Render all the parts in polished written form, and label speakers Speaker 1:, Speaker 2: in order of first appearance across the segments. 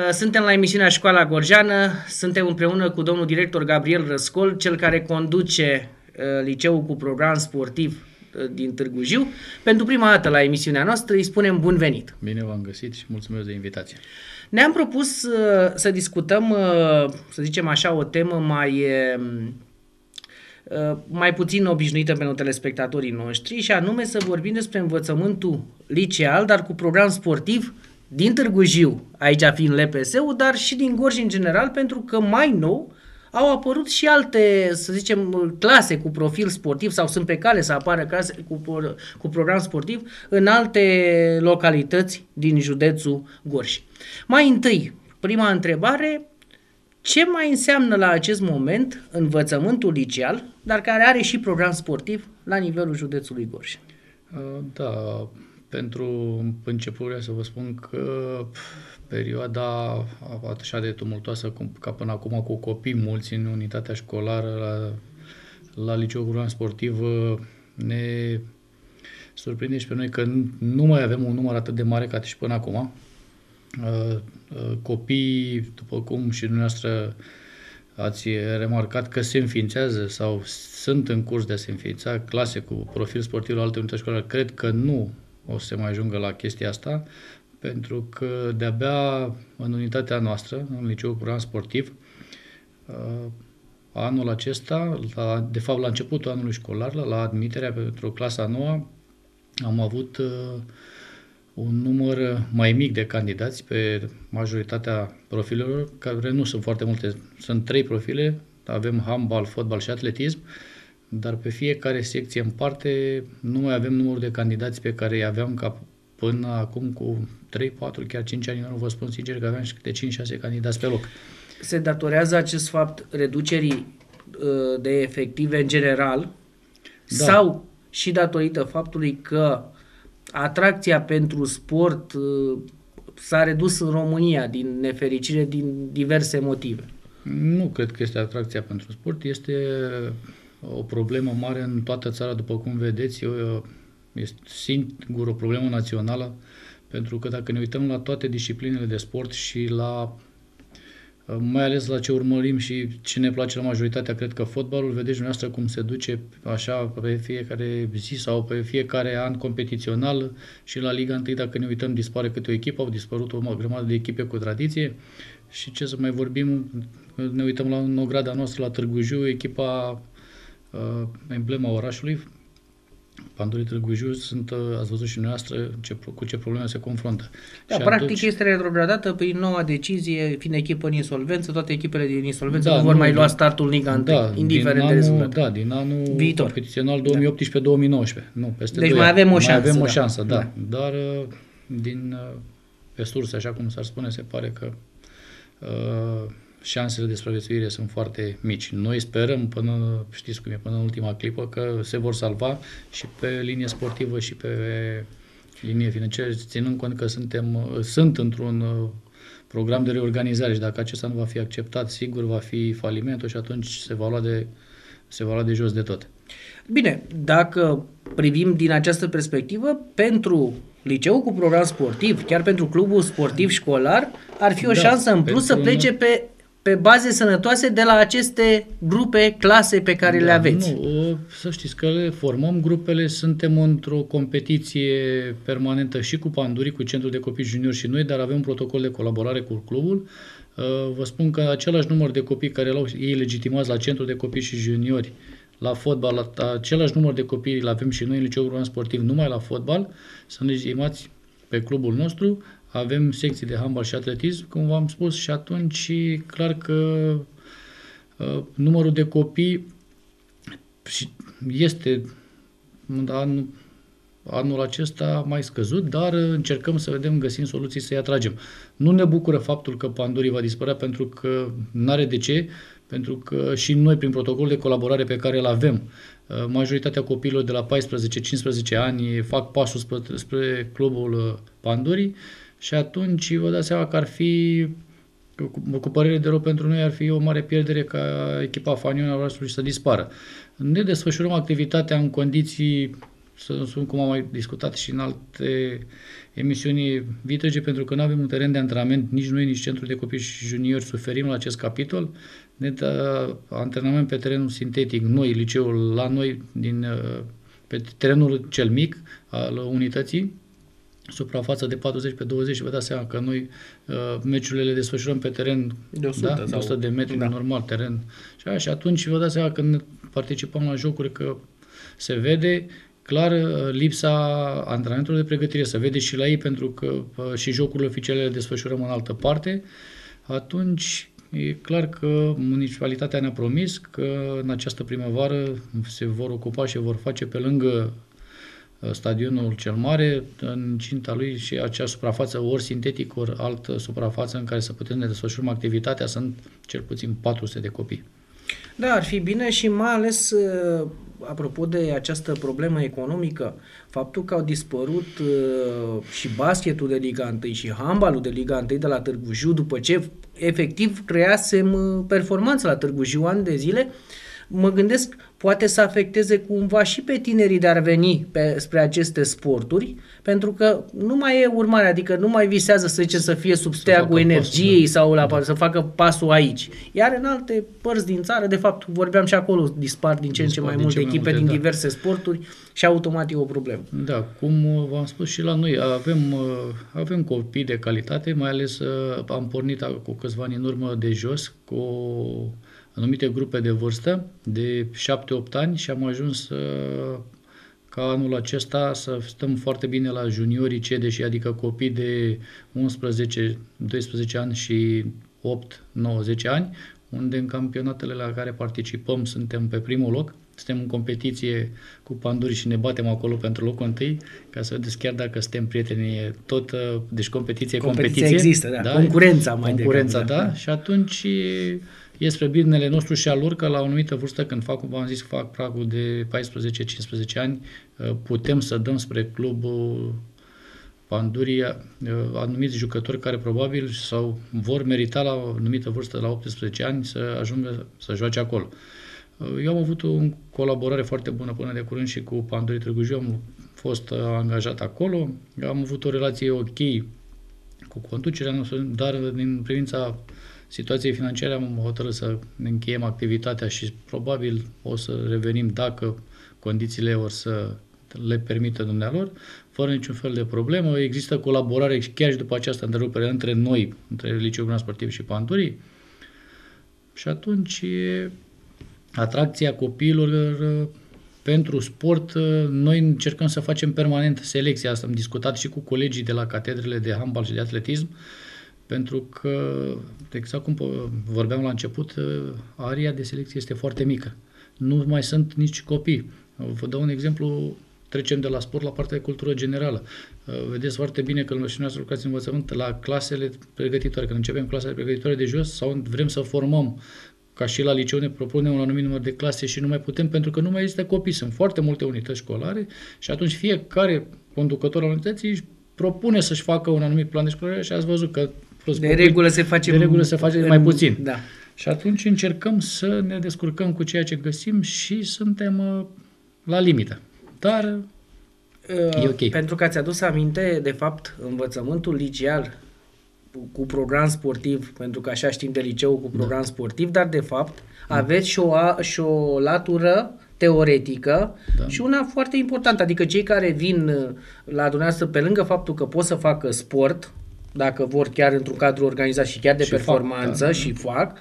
Speaker 1: Suntem la emisiunea Școala Gorjeană, suntem împreună cu domnul director Gabriel Răscol, cel care conduce liceul cu program sportiv din Târgu Jiu. Pentru prima dată la emisiunea noastră îi spunem bun venit.
Speaker 2: Bine v-am găsit și mulțumesc de invitație.
Speaker 1: Ne-am propus să discutăm, să zicem așa, o temă mai puțin obișnuită pentru telespectatorii noștri, și anume să vorbim despre învățământul liceal, dar cu program sportiv din Târgu Jiu, aici fiind LPS-ul, dar și din Gorj în general, pentru că mai nou au apărut și alte, să zicem, clase cu profil sportiv sau sunt pe cale să apară clase cu program sportiv în alte localități din județul Gorj. Mai întâi, prima întrebare: ce mai înseamnă la acest moment învățământul liceal, dar care are și program sportiv la nivelul județului Gorj?
Speaker 2: Da, pentru început să vă spun că perioada așa de tumultoasă ca până acum, cu copii mulți în unitatea școlară la liceul cu program sportiv, ne surprinde și pe noi că nu mai avem un număr atât de mare ca și până acum. Copiii, după cum și dumneavoastră ați remarcat, că se înființează sau sunt în curs de a se înființa clase cu profil sportiv la alte unități școlare, cred că nu o să se mai ajungă la chestia asta, pentru că de-abia în unitatea noastră, în liceul cu program sportiv, anul acesta, de fapt la începutul anului școlar, la admiterea pentru clasa 9, am avut un număr mai mic de candidați pe majoritatea profilelor, care nu sunt foarte multe, sunt 3 profile, avem handbal, fotbal și atletism, dar pe fiecare secție în parte nu mai avem numărul de candidați pe care îi aveam ca până acum cu 3, 4, chiar 5 ani, nu vă spun sincer că aveam și câte 5-6 candidați pe loc.
Speaker 1: Se datorează acest fapt reducerii de efective în general, da, sau și datorită faptului că atracția pentru sport s-a redus în România, din nefericire, din diverse motive?
Speaker 2: Nu cred că este atracția pentru sport, este o problemă mare în toată țara, după cum vedeți. Este singur o problemă națională, pentru că dacă ne uităm la toate disciplinele de sport și mai ales la ce urmărim și ce ne place la majoritatea, cred că fotbalul, vedeți dumneavoastră cum se duce așa pe fiecare zi sau pe fiecare an competițional, și la Liga 1, dacă ne uităm, dispare câte o echipă, au dispărut o grămadă de echipe cu tradiție. Și ce să mai vorbim, ne uităm la ograda noastră la Târgu Jiu, echipa emblema orașului, Pandurii Târgu Jiu, ați văzut și dumneavoastră cu ce probleme se confruntă.
Speaker 1: Da, și practic atunci este retrogradată prin noua decizie, fiind echipă în insolvență, toate echipele din insolvență nu vor mai lua startul în Liga 1, indiferent de rezultat.
Speaker 2: Da, din anul
Speaker 1: viitor,
Speaker 2: competițional 2018-2019. Nu, peste
Speaker 1: deci
Speaker 2: 2
Speaker 1: mai
Speaker 2: ani.
Speaker 1: avem o șansă.
Speaker 2: Mai avem o șansă, da. Dar pe surse, așa cum s-ar spune, se pare că șansele de supraviețuire sunt foarte mici. Noi sperăm știți cum e, până în ultima clipă, că se vor salva și pe linie sportivă și pe linie financiară, ținând cont că sunt într-un program de reorganizare și dacă acesta nu va fi acceptat, sigur va fi falimentul și atunci se va lua de jos de tot.
Speaker 1: Bine, dacă privim din această perspectivă, pentru liceul cu program sportiv, chiar pentru clubul sportiv școlar, ar fi o șansă în plus să plece pe baze sănătoase de la aceste grupe, clase pe care le aveți.
Speaker 2: Nu, să știți că le formăm grupele, suntem într-o competiție permanentă și cu Pandurii, cu Centrul de Copii Juniori și noi, dar avem un protocol de colaborare cu clubul. Vă spun că același număr de copii care l-au ei legitimați la Centrul de Copii și Juniori, la fotbal, același număr de copii îl avem și noi în liceul program sportiv, numai la fotbal, sunt legitimați pe clubul nostru. Avem secții de handbal și atletism, cum v-am spus, și atunci clar că numărul de copii este anul acesta mai scăzut, dar încercăm să vedem, găsim soluții să-i atragem. Nu ne bucură faptul că Pandurii va dispărea, pentru că n-are de ce, pentru că și noi, prin protocolul de colaborare pe care îl avem, majoritatea copiilor de la 14-15 ani fac pasul spre clubul Pandurii. Și atunci vă dați seama că ar fi, cu părere de rău pentru noi, ar fi o mare pierdere ca echipa Fanion al orașului să dispară. Ne desfășurăm activitatea în condiții sunt cum am mai discutat și în alte emisiuni vitrege, pentru că nu avem un teren de antrenament, nici noi, nici centrul de copii și juniori suferim la acest capitol. Ne antrenament pe terenul sintetic, noi, liceul, la noi, pe terenul cel mic al unității, suprafață de 40 pe 20 și vă dați seama că noi meciurile le desfășurăm pe teren
Speaker 1: de 100,
Speaker 2: de 100 de metri, normal, teren. Și atunci vă dați seama când participăm la jocuri că se vede clar lipsa antrenamentului de pregătire, se vede și la ei pentru că și jocurile oficiale le desfășurăm în altă parte. Atunci e clar că municipalitatea ne-a promis că în această primăvară se vor ocupa și vor face pe lângă stadionul cel mare, în cinta lui și acea suprafață ori sintetic, ori altă suprafață în care să putem ne desfășurăm activitatea, sunt cel puțin 400 de copii.
Speaker 1: Da, ar fi bine și mai ales, apropo de această problemă economică, faptul că au dispărut și basketul de Liga 1 și handbalul de Liga 1 de la Târgu Jiu, după ce efectiv creasem performanță la Târgu Jiu ani de zile, mă gândesc, poate să afecteze cumva și pe tinerii de a veni spre aceste sporturi, pentru că nu mai e urmare, adică nu mai visează, să zicem, să fie sub steagul energiei sau să facă pasul aici. Iar în alte părți din țară, de fapt, vorbeam și acolo, dispar din ce în ce mai multe echipe din diverse sporturi și automat e o problemă.
Speaker 2: Da, cum v-am spus și la noi, avem copii de calitate, mai ales am pornit cu câțiva ani în urmă de jos, cu anumite grupe de vârstă, de 7-8 ani și am ajuns ca anul acesta să stăm foarte bine la juniorii CEDESH, adică copii de 11, 12 ani și 8, 9, 10 ani, unde în campionatele la care participăm suntem pe primul loc. Suntem în competiție cu Pandurii și ne batem acolo pentru locul întâi, ca să vedeți chiar dacă suntem prieteni, deci competiție.
Speaker 1: Există, da. Concurența,
Speaker 2: da. Și atunci e spre binele nostru și al lor că la o anumită vârstă, când fac pragul de 14-15 ani, putem să dăm spre clubul Pandurii anumiți jucători care probabil sau vor merita la o anumită vârstă, la 18 ani, să ajungă să joace acolo. Eu am avut o colaborare foarte bună până de curând și cu Pandurii Târgu Jiu, am fost angajat acolo, am avut o relație ok cu conducerea noastră, dar din privința situației financiare am hotărât să ne încheiem activitatea și probabil o să revenim dacă condițiile o să le permită dumnealor, fără niciun fel de problemă. Există colaborare chiar și după această întrerupere între noi, între Liceul Grand Sportiv și Pandurii. Și atunci atracția copiilor pentru sport, noi încercăm să facem permanent selecția asta. Am discutat și cu colegii de la catedrele de handbal și de atletism, pentru că, exact cum vorbeam la început, aria de selecție este foarte mică. Nu mai sunt nici copii. Vă dau un exemplu, trecem de la sport la partea de cultură generală. Vedeți foarte bine că și noi lucrați în învățământ la clasele pregătitoare. Când începem clasele pregătitoare de jos sau vrem să formăm, ca și la liceu ne propunem un anumit număr de clase și nu mai putem pentru că nu mai există copii. Sunt foarte multe unități școlare și atunci fiecare conducător al unității își propune să-și facă un anumit plan de școlare și ați văzut că
Speaker 1: de regulă se face
Speaker 2: mai puțin.
Speaker 1: Da.
Speaker 2: Și atunci încercăm să ne descurcăm cu ceea ce găsim și suntem la limită. Dar e ok.
Speaker 1: Pentru că ați adus aminte, de fapt, învățământul liceal cu program sportiv, pentru că așa știm de liceu cu program sportiv, dar de fapt aveți și o latură teoretică și una foarte importantă, adică cei care vin la dumneavoastră, pe lângă faptul că pot să facă sport, dacă vor chiar într-un cadru organizat și chiar de performanță fac,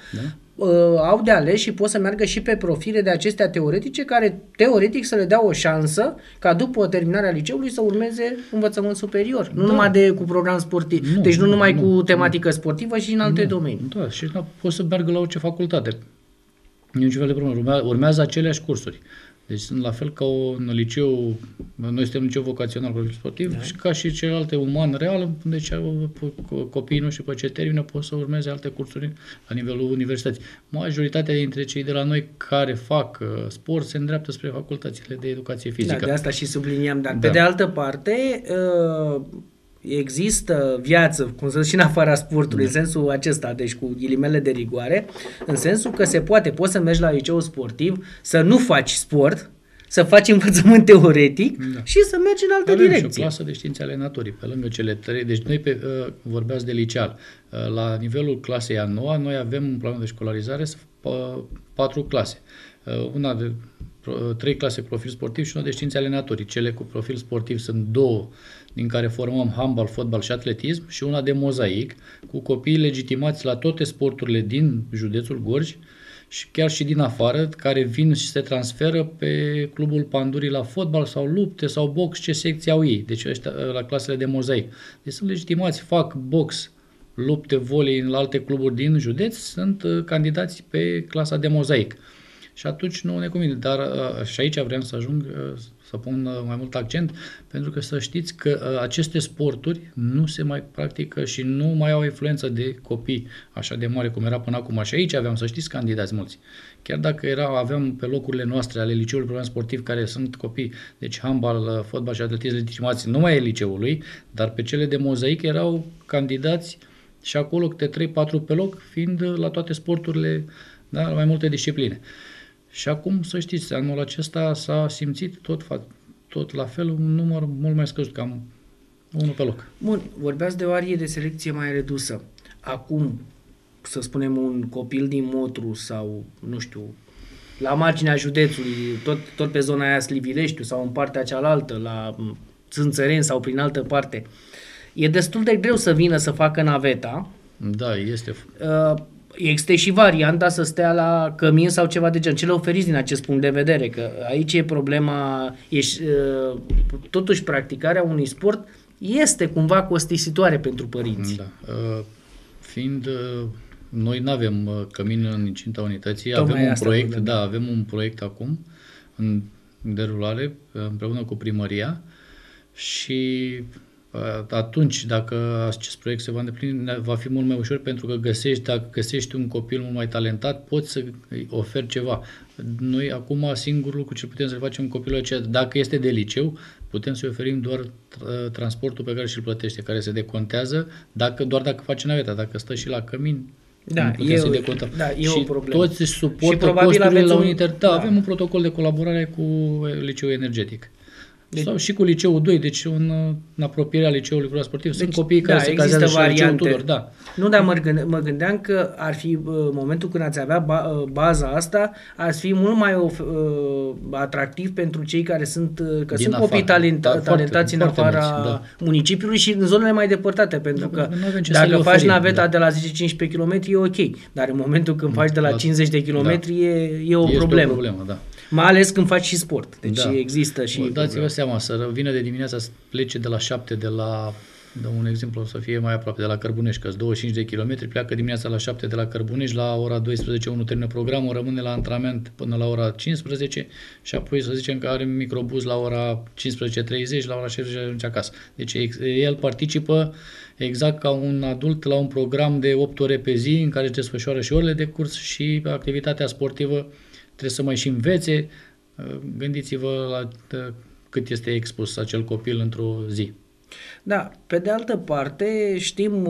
Speaker 1: au de ales și pot să meargă și pe profile de acestea teoretice care teoretic să le dea o șansă ca după terminarea liceului să urmeze învățământ superior. Nu numai cu program sportiv, deci nu numai cu tematică sportivă și în alte domenii.
Speaker 2: Da, și pot să meargă la orice facultate. Niciun fel de problemă. Urmează aceleași cursuri. Deci sunt la fel ca un liceu, noi suntem liceu vocațional sportiv și ca și celelalte uman real, deci copiii noștri pe ce termină pot să urmeze alte cursuri la nivelul universității. Majoritatea dintre cei de la noi care fac sport se îndreaptă spre facultățile de educație fizică.
Speaker 1: Da, de asta și subliniam, dar pe de altă parte există viață, cum să zic, și în afara sportului, în sensul acesta, deci cu ghilimele de rigoare, în sensul că poți să mergi la liceu sportiv, să nu faci sport, să faci învățământ teoretic și să mergi în altă
Speaker 2: Avem
Speaker 1: direcție.
Speaker 2: și o clasă de științe ale naturii, pe lângă cele 3. Deci noi vorbeați de liceal. La nivelul clasei a 9-a, noi avem un plan de școlarizare 4 clase. Una de 3 clase cu profil sportiv și una de științe ale naturii. Cele cu profil sportiv sunt 2, din care formăm handbal, fotbal și atletism, și una de mozaic, cu copii legitimați la toate sporturile din județul Gorj și chiar și din afară, care vin și se transferă pe clubul Pandurii la fotbal sau lupte sau box, ce secție au ei. Deci ăștia la clasele de mozaic. Deci sunt legitimați, fac box, lupte, volei la alte cluburi din județ, sunt candidați pe clasa de mozaic. Și atunci nu ne convine. Dar și aici vreau să ajung să pun mai mult accent, pentru că să știți că aceste sporturi nu se mai practică și nu mai au influență de copii așa de mare cum era până acum. Și aici aveam, să știți, candidați mulți. Chiar dacă aveam pe locurile noastre ale liceului program sportiv care sunt copii, deci handbal, fotbal și atletism legitimați numai ai liceului, dar pe cele de mozaic erau candidați și acolo câte 3-4 pe loc, fiind la toate sporturile, da, la mai multe discipline. Și acum, să știți, anul acesta s-a simțit tot la fel, un număr mult mai scăzut, cam 1 pe loc.
Speaker 1: Bun, vorbeați de o arie de selecție mai redusă. Acum, să spunem, un copil din Motru sau, nu știu, la marginea județului, tot pe zona aia Slivileștiu sau în partea cealaltă, la Țânțăreni sau prin altă parte, e destul de greu să vină să facă naveta.
Speaker 2: Da, este.
Speaker 1: Există și varianta să stea la cămin sau ceva de gen. Ce le oferiți din acest punct de vedere? Că aici e problema, totuși practicarea unui sport este cumva costisitoare pentru părinți.
Speaker 2: Da. Noi nu avem cămin în incinta unității, avem un proiect acum în derulare împreună cu primăria și atunci, dacă acest proiect se va îndeplini, va fi mult mai ușor, pentru că dacă găsești un copil mult mai talentat, poți să îi oferi ceva. Noi acum singurul lucru ce putem să facem copilul acela, dacă este de liceu, putem să-i oferim doar transportul pe care și-l plătește, care se decontează doar dacă face naveta, dacă stă și la cămin.
Speaker 1: E o problemă.
Speaker 2: Toți își suportă costurile la unități. Avem un protocol de colaborare cu liceul energetic. Sau și cu liceul 2, deci în apropierea liceului program sportiv. Sunt copii care se cazează și la liceul Tudor. Da.
Speaker 1: Nu, dar mă gândeam că ar fi momentul când ați avea baza asta, ar fi mult mai atractiv pentru cei care sunt copii talentați în afara municipiului și în zonele mai depărtate, pentru că dacă faci naveta de la 10-15 km e ok, dar în momentul când faci de la 50 de km e o problemă.
Speaker 2: Da.
Speaker 1: Mai ales când faci și sport. Deci există și...
Speaker 2: Dați-vă seama, să vină de dimineața, să plece de la 7 de un exemplu, să fie mai aproape, de la Cărbunești, că 25 de kilometri, pleacă dimineața la 7 de la Cărbunești, la ora 12 unul termină programul, rămâne la antrenament până la ora 15 și apoi să zicem că are un microbuz la ora 15:30, la ora 16 ajunge acasă. Deci el participă exact ca un adult la un program de 8 ore pe zi în care își desfășoară și orele de curs și activitatea sportivă. Trebuie să mai și învețe. Gândiți-vă la cât este expus acel copil într-o zi.
Speaker 1: Da, pe de altă parte știm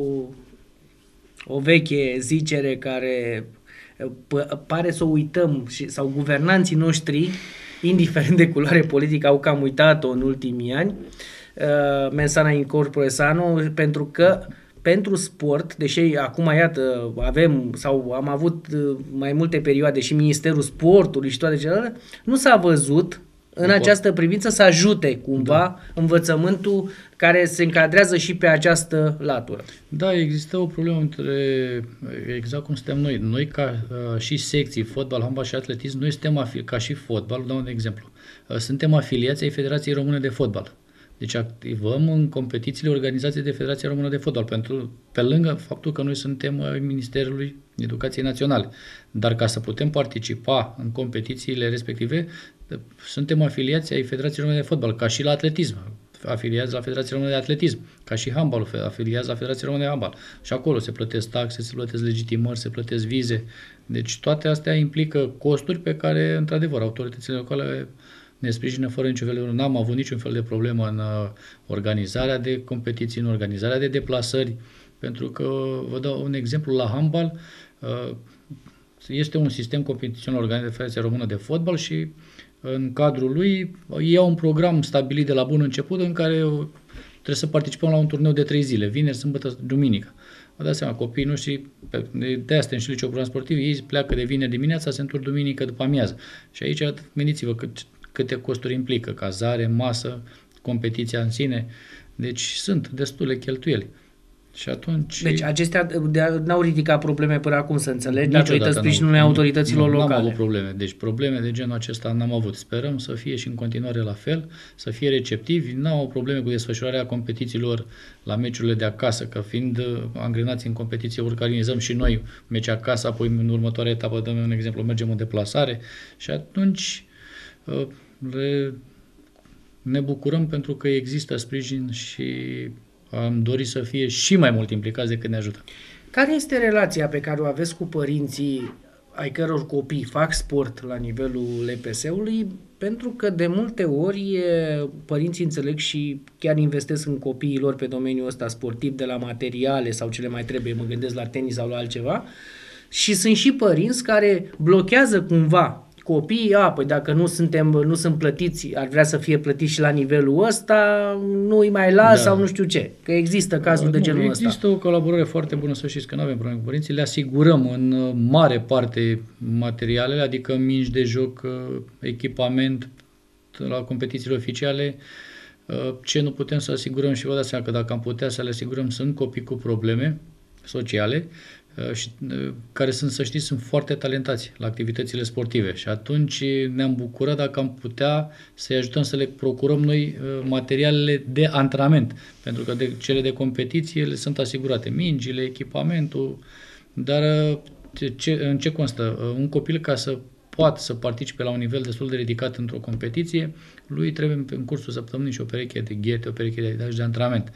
Speaker 1: o veche zicere care pare să o uităm, sau guvernanții noștri, indiferent de culoare politică, au cam uitat-o în ultimii ani, mensana in corpore sano, pentru că pentru sport, deși acum, iată, am avut mai multe perioade și Ministerul Sportului și toate celelalte, nu s-a văzut în această privință să ajute cumva învățământul care se încadrează și pe această latură.
Speaker 2: Da, există o problemă exact cum suntem noi. Noi ca și secții, fotbal, handbal și atletism, noi suntem ca și fotbal, dau un exemplu. Suntem afiliați ai Federației Române de Fotbal. Deci activăm în competițiile organizate de Federația Română de Fotbal, pe lângă faptul că noi suntem Ministerului Educației Naționale. Dar ca să putem participa în competițiile respective, suntem afiliați ai Federației Române de Fotbal, ca și la atletism. Afiliați la Federația Română de Atletism, ca și handbal, afiliați la Federația Română de Handbal. Și acolo se plătesc taxe, se plătesc legitimări, se plătesc vize. Deci toate astea implică costuri pe care, într-adevăr, autoritățile locale ne sprijină fără niciun fel de... N-am avut niciun fel de problemă în organizarea de competiții, în organizarea de deplasări, pentru că, vă dau un exemplu, la handbal este un sistem competițional organizat de Federația Română de Fotbal și în cadrul lui, iau un program stabilit de la bun început în care trebuie să participăm la un turneu de 3 zile, vineri, sâmbătă, duminică. Vă dați seama, copiii noștri, de asta în și liceu program sportiv, ei pleacă de vineri dimineața, se întorc duminică după amiază. Și aici, gândiți-vă câte costuri implică, cazare, masă, competiția în sine. Deci sunt destule cheltuieli. Și atunci...
Speaker 1: Deci acestea n-au ridicat probleme până acum, să înțelegi, datorită sprijinului autorităților locale.
Speaker 2: N-am avut probleme. Deci probleme de genul acesta n-am avut. Sperăm să fie și în continuare la fel, să fie receptivi. N-au probleme cu desfășurarea competițiilor la meciurile de acasă, că fiind angrenați în competiție, organizăm și noi meci acasă, apoi în următoarea etapă, dăm un exemplu, mergem în deplasare și atunci ne bucurăm pentru că există sprijin și am dorit să fie și mai mult implicați decât ne ajută.
Speaker 1: Care este relația pe care o aveți cu părinții ai căror copii fac sport la nivelul LPS-ului? Pentru că de multe ori părinții înțeleg și chiar investesc în copiii lor pe domeniul ăsta sportiv, de la materiale sau ce le mai trebuie, mă gândesc la tenis sau la altceva, și sunt și părinți care blochează cumva copiii, păi dacă nu sunt plătiți, ar vrea să fie plătiți și la nivelul ăsta, nu îi mai las sau nu știu ce. Că există cazul de genul ăsta.
Speaker 2: Există o colaborare foarte bună, să știți că nu avem probleme cu părinții, le asigurăm în mare parte materialele, adică mingi de joc, echipament la competițiile oficiale. Ce nu putem să asigurăm, și vă dați seama că dacă am putea să le asigurăm, sunt copii cu probleme sociale, care să știți, sunt foarte talentați la activitățile sportive și atunci ne-am bucurat dacă am putea să-i ajutăm să le procurăm noi materialele de antrenament, pentru că cele de competiție le sunt asigurate, mingile, echipamentul, dar în ce constă? Un copil, ca să poate să participe la un nivel destul de ridicat într-o competiție, lui trebuie în cursul săptămânii și o pereche de ghete, o pereche de antrenament.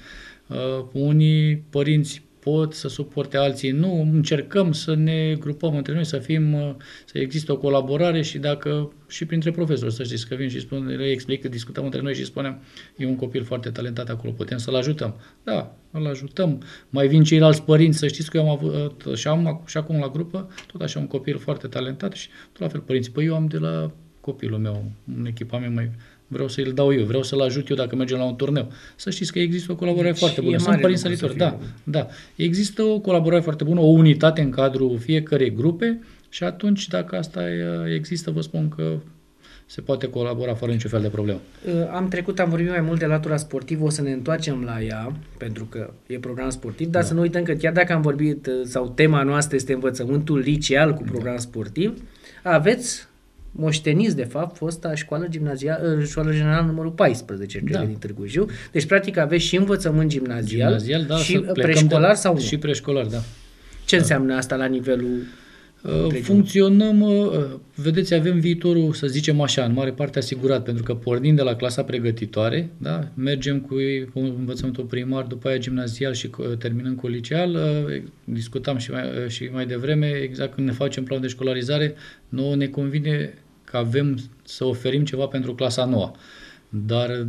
Speaker 2: Unii părinți pot să suporte, alții nu, încercăm să ne grupăm între noi, să există o colaborare și dacă și printre profesori, să știți că vin și spun, le explic, discutăm între noi și spunem, e un copil foarte talentat acolo, putem să-l ajutăm. Da, îl ajutăm. Mai vin ceilalți părinți, să știți că eu am avut, și acum la grupă, tot așa un copil foarte talentat și tot la fel părinții, păi eu am de la copilul meu un echipament mai... Vreau să-l dau eu, vreau să-l ajut eu dacă mergem la un turneu. Să știți că există o colaborare foarte bună. Sunt părinți săritori. Da. Există o colaborare foarte bună, o unitate în cadrul fiecărei grupe și atunci, dacă asta există, vă spun că se poate colabora fără niciun fel de problemă.
Speaker 1: Am vorbit mai mult de latura sportivă, o să ne întoarcem la ea, pentru că e program sportiv, dar să nu uităm că chiar dacă am vorbit, sau tema noastră este învățământul liceal cu program sportiv, aveți moșteniți, de fapt, fosta școală generală numărul 14 din Târgu Jiu. Deci, practic, aveți și învățământ gimnazial și preșcolar sau nu?
Speaker 2: Și preșcolar, da.
Speaker 1: Ce înseamnă asta la nivelul...
Speaker 2: Funcționăm, vedeți, avem viitorul, să zicem așa, în mare parte asigurat, pentru că pornind de la clasa pregătitoare, da, mergem cu învățământul primar, după aia gimnazial și terminând cu liceal. Discutam și mai devreme, exact când ne facem plan de școlarizare, nouă ne convine că avem să oferim ceva pentru clasa nouă, dar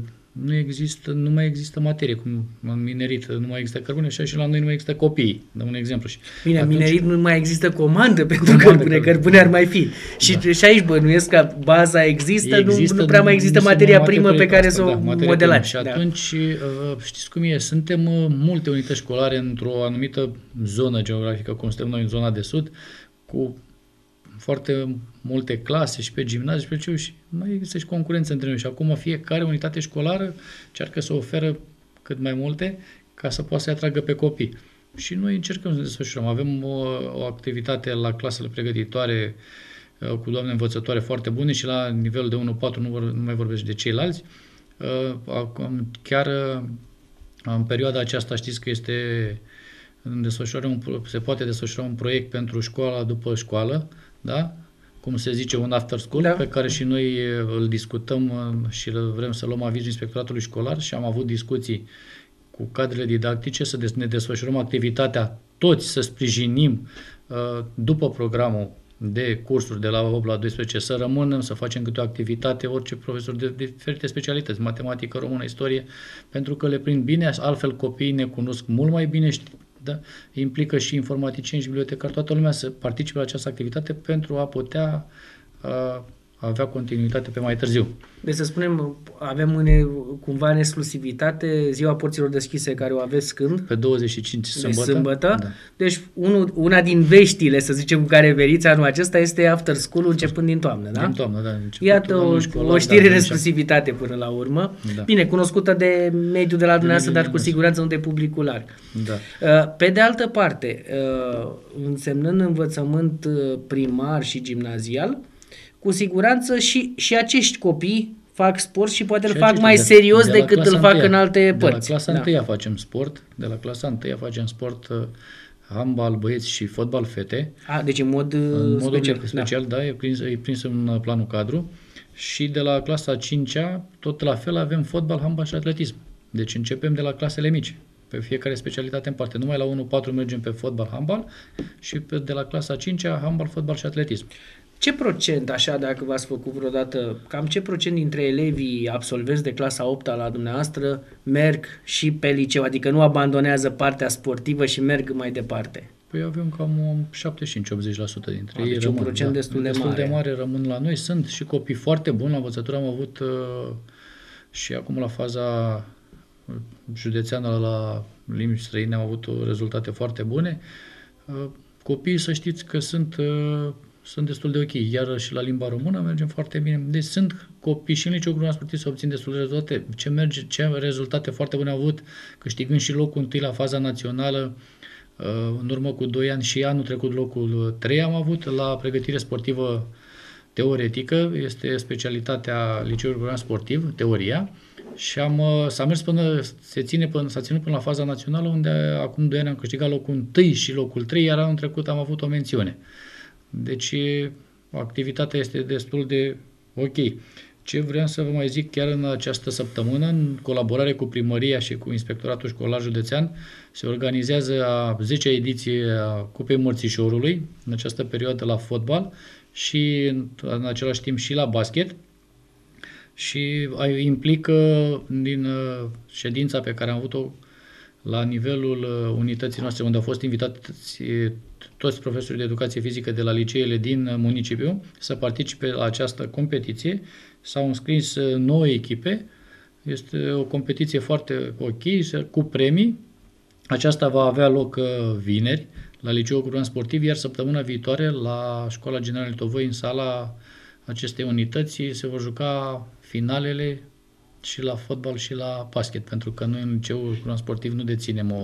Speaker 2: nu mai există materie, cum în minerit nu mai există cărbune, și la noi nu mai există copii. Dăm un exemplu.
Speaker 1: Bine, în minerit nu mai există comandă pentru cărbune ar mai fi. Și aici bănuiesc că baza există, nu prea mai există materia primă pe care să o modelați.
Speaker 2: Și atunci, știți cum e, suntem multe unități școlare într-o anumită zonă geografică, cum suntem noi în zona de sud, cu foarte multe clase și pe gimnaziu și pe liceu și mai există și concurență între noi. Și acum fiecare unitate școlară încearcă să oferă cât mai multe ca să poată să-i atragă pe copii. Și noi încercăm să desfășurăm. Avem o activitate la clasele pregătitoare cu doamne învățătoare foarte bune și la nivelul de 1-4 nu mai vorbesc de ceilalți. Chiar în perioada aceasta știți că se poate desfășura un proiect pentru școala după școală, da? Cum se zice, un after school, pe care și noi îl discutăm și vrem să luăm avizul inspectoratului școlar și am avut discuții cu cadrele didactice să ne desfășurăm activitatea toți, să sprijinim după programul de cursuri de la 8 la 12, să rămânem, să facem câte o activitate, orice profesor de diferite specialități, matematică, română, istorie, pentru că le prind bine, altfel copiii ne cunosc mult mai bine, da? Implică și informaticieni și bibliotecari, toată lumea să participe la această activitate pentru a putea avea continuitate pe mai târziu.
Speaker 1: Deci să spunem, avem cumva în exclusivitate ziua porților deschise care o aveți când?
Speaker 2: Pe 25
Speaker 1: sâmbătă.
Speaker 2: Da.
Speaker 1: Deci una din veștile, să zicem, cu care veniți anul acesta este after school începând din toamnă, da?
Speaker 2: Din toamnă, da.
Speaker 1: Iată o știre în exclusivitate până la urmă. Da. Bine, cunoscută de mediul de la dumneavoastră, dar cu siguranță nu de publicul larg.
Speaker 2: Da.
Speaker 1: Pe de altă parte, însemnând învățământ primar și gimnazial, cu siguranță și acești copii fac sport și poate îl fac mai serios decât îl fac în alte părți.
Speaker 2: De la clasa 1 facem sport, de la clasa 1 facem sport handbal băieți și fotbal fete.
Speaker 1: Deci în mod
Speaker 2: special, da, e prins în planul cadru. Și de la clasa 5-a, tot la fel, avem fotbal, handbal și atletism. Deci începem de la clasele mici, pe fiecare specialitate în parte. Numai la 1-4 mergem pe fotbal, handbal și de la clasa 5-a, handbal, fotbal și atletism.
Speaker 1: Ce procent, așa, dacă v-ați făcut vreodată, cam ce procent dintre elevii absolvenți de clasa 8-a la dumneavoastră merg și pe liceu, adică nu abandonează partea sportivă și merg mai departe?
Speaker 2: Păi avem cam 75-80% dintre ei.
Speaker 1: Deci un procent destul de mare.
Speaker 2: Rămân la noi. Sunt și copii foarte buni. La învățătură am avut și acum la faza județeană la limbi străine am avut rezultate foarte bune. Copiii, să știți că sunt destul de ok. Iar și la limba română mergem foarte bine. Deci sunt copii și în liceu Grunan Sportiv să obțin destul de rezultate. Ce rezultate foarte bune au avut, câștigând și locul întâi la faza națională în urmă cu 2 ani și anul trecut locul 3 am avut la pregătire sportivă teoretică. Este specialitatea liceului Grunan Sportiv, teoria. Și s-a ținut până la faza națională, unde acum 2 ani am câștigat locul 1 și locul 3, iar anul trecut am avut o mențiune. Deci activitatea este destul de ok. Ce vreau să vă mai zic, chiar în această săptămână, în colaborare cu primăria și cu Inspectoratul Școlar Județean, se organizează a 10-a ediție a Cupei Mărțișorului, în această perioadă la fotbal și în același timp și la basket. Și implică din ședința pe care am avut-o la nivelul unității noastre, unde au fost invitați toți profesorii de educație fizică de la liceele din municipiu să participe la această competiție. S-au înscris 9 echipe. Este o competiție foarte ok, cu premii. Aceasta va avea loc vineri la Liceul Grunan Sportiv, iar săptămâna viitoare la Școala Generală Tovoi, în sala acestei unități, se vor juca finalele și la fotbal și la basket, pentru că noi în Liceul Grunan Sportiv nu deținem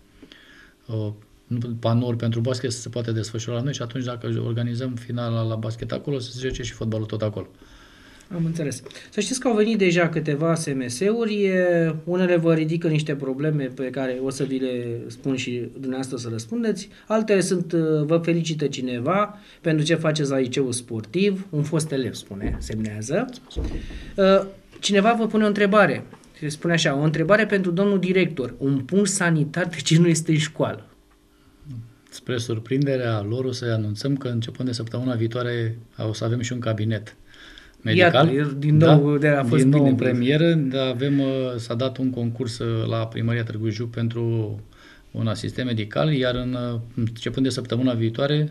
Speaker 2: panouri pentru basket să se poate desfășura la noi și atunci dacă organizăm finala la basket acolo, să se joace și fotbalul tot acolo.
Speaker 1: Am înțeles. Să știți că au venit deja câteva SMS-uri, unele vă ridică niște probleme pe care o să vi le spun și dumneavoastră să răspundeți, altele vă felicită cineva pentru ce faceți la liceul sportiv, un fost elev semnează. Cineva vă pune o întrebare, se spune așa, o întrebare pentru domnul director, un punct sanitar de ce nu este în școală?
Speaker 2: Spre surprinderea lor o să anunțăm că începând de săptămâna viitoare o să avem și un cabinet medical.
Speaker 1: Iată, din nou, a fost
Speaker 2: din nou
Speaker 1: bine
Speaker 2: în premieră, s-a dat un concurs la Primăria Târgu Jiu pentru un asistent medical, iar începând de săptămâna viitoare